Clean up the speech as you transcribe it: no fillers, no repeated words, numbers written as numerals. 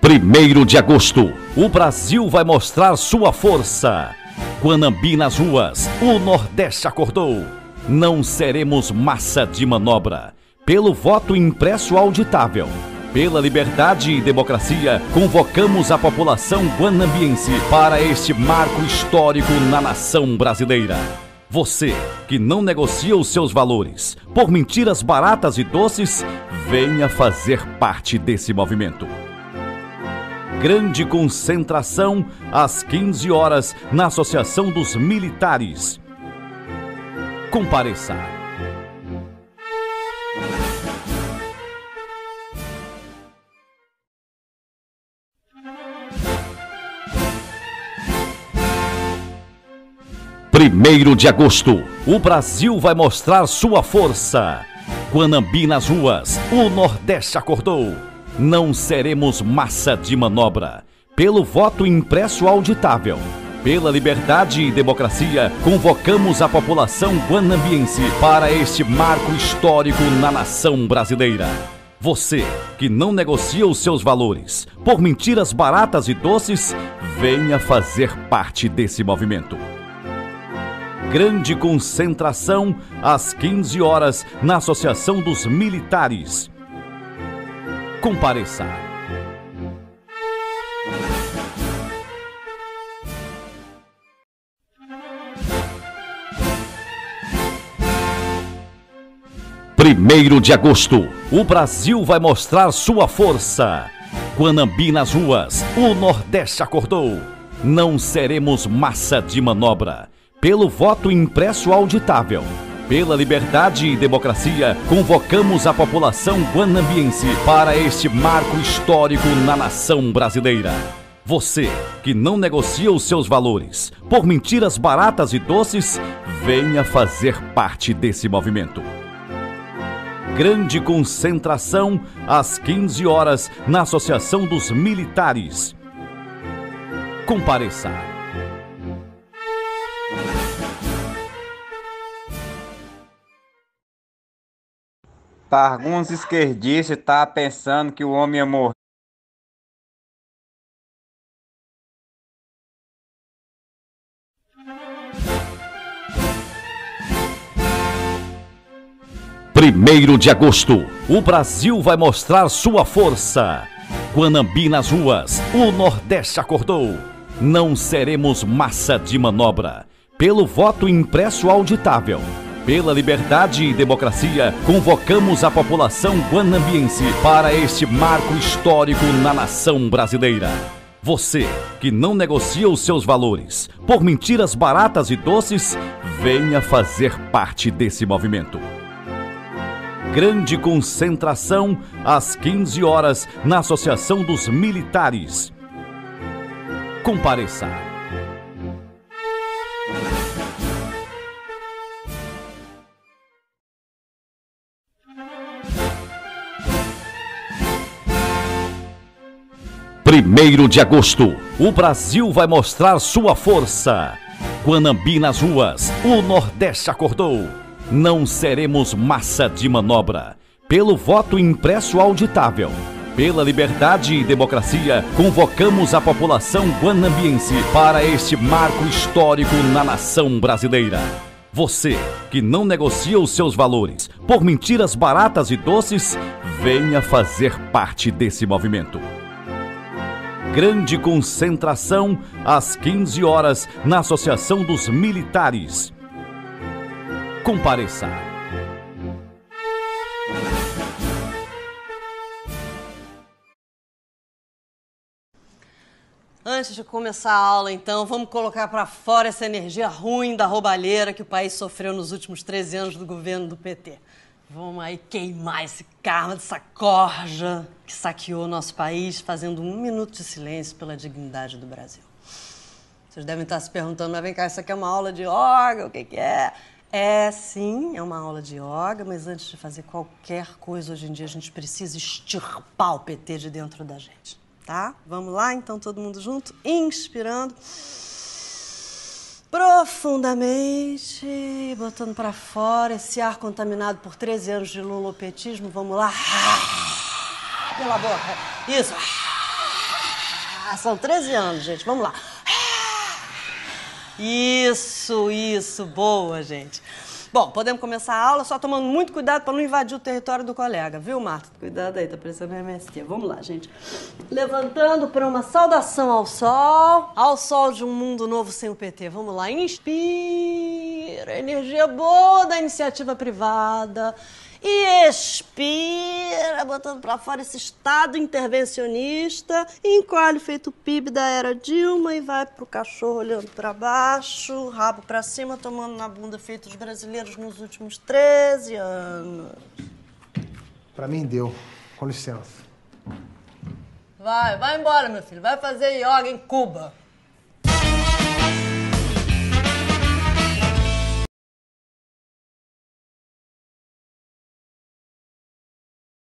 1º de agosto, o Brasil vai mostrar sua força. Guanambi nas ruas, o Nordeste acordou. Não seremos massa de manobra. Pelo voto impresso auditável, pela liberdade e democracia, convocamos a população guanambiense para este marco histórico na nação brasileira. Você, que não negocia os seus valores por mentiras baratas e doces, venha fazer parte desse movimento. Grande concentração às 15 horas na Associação dos Militares. Compareça. Primeiro de agosto, o Brasil vai mostrar sua força. Guanambi nas ruas, o Nordeste acordou. Não seremos massa de manobra. Pelo voto impresso auditável, pela liberdade e democracia, convocamos a população guanambiense para este marco histórico na nação brasileira. Você, que não negocia os seus valores por mentiras baratas e doces, venha fazer parte desse movimento. Grande concentração às 15 horas na Associação dos Militares. Compareça. Primeiro de agosto, o Brasil vai mostrar sua força. Guanambi nas ruas, o Nordeste acordou. Não seremos massa de manobra. Pelo voto impresso auditável, pela liberdade e democracia, convocamos a população guanambiense para este marco histórico na nação brasileira. Você, que não negocia os seus valores por mentiras baratas e doces, venha fazer parte desse movimento. Grande concentração às 15 horas na Associação dos Militares. Compareça. Para alguns esquerdistas, tá pensando que o homem ia morrer. Primeiro de agosto, o Brasil vai mostrar sua força. Guanambi nas ruas, o Nordeste acordou. Não seremos massa de manobra. Pelo voto impresso auditável, pela liberdade e democracia, convocamos a população guanambiense para este marco histórico na nação brasileira. Você, que não negocia os seus valores por mentiras baratas e doces, venha fazer parte desse movimento. Grande concentração às 15 horas na Associação dos Militares. Compareça. Primeiro de agosto, o Brasil vai mostrar sua força. Guanambi nas ruas, o Nordeste acordou. Não seremos massa de manobra. Pelo voto impresso auditável, pela liberdade e democracia, convocamos a população guanambiense para este marco histórico na nação brasileira. Você, que não negocia os seus valores por mentiras baratas e doces, venha fazer parte desse movimento. Grande concentração às 15 horas na Associação dos Militares. Compareça. Antes de começar a aula, então, vamos colocar para fora essa energia ruim da roubalheira que o país sofreu nos últimos 13 anos do governo do PT. Vamos aí queimar esse karma dessa corja que saqueou o nosso país, fazendo 1 minuto de silêncio pela dignidade do Brasil. Vocês devem estar se perguntando, mas vem cá, isso aqui é uma aula de yoga, o que é? É, sim, é uma aula de yoga, mas antes de fazer qualquer coisa, hoje em dia, a gente precisa extirpar o PT de dentro da gente, tá? Vamos lá, então, todo mundo junto? Inspirando profundamente, botando para fora esse ar contaminado por 13 anos de lulopetismo. Vamos lá. Pela boca. Isso. São 13 anos, gente. Vamos lá. Isso. Boa, gente. Bom, podemos começar a aula só tomando muito cuidado para não invadir o território do colega, viu, Marta? Cuidado aí, tá parecendo MST. Vamos lá, gente. Levantando para uma saudação ao sol de um mundo novo sem o PT. Vamos lá, inspira, energia boa da iniciativa privada e expira, botando para fora esse estado intervencionista, encolhe feito o PIB da era Dilma e vai pro cachorro olhando para baixo, rabo para cima, tomando na bunda feito os brasileiros nos últimos 13 anos. Pra mim deu. Com licença. Vai embora, meu filho. Vai fazer yoga em Cuba.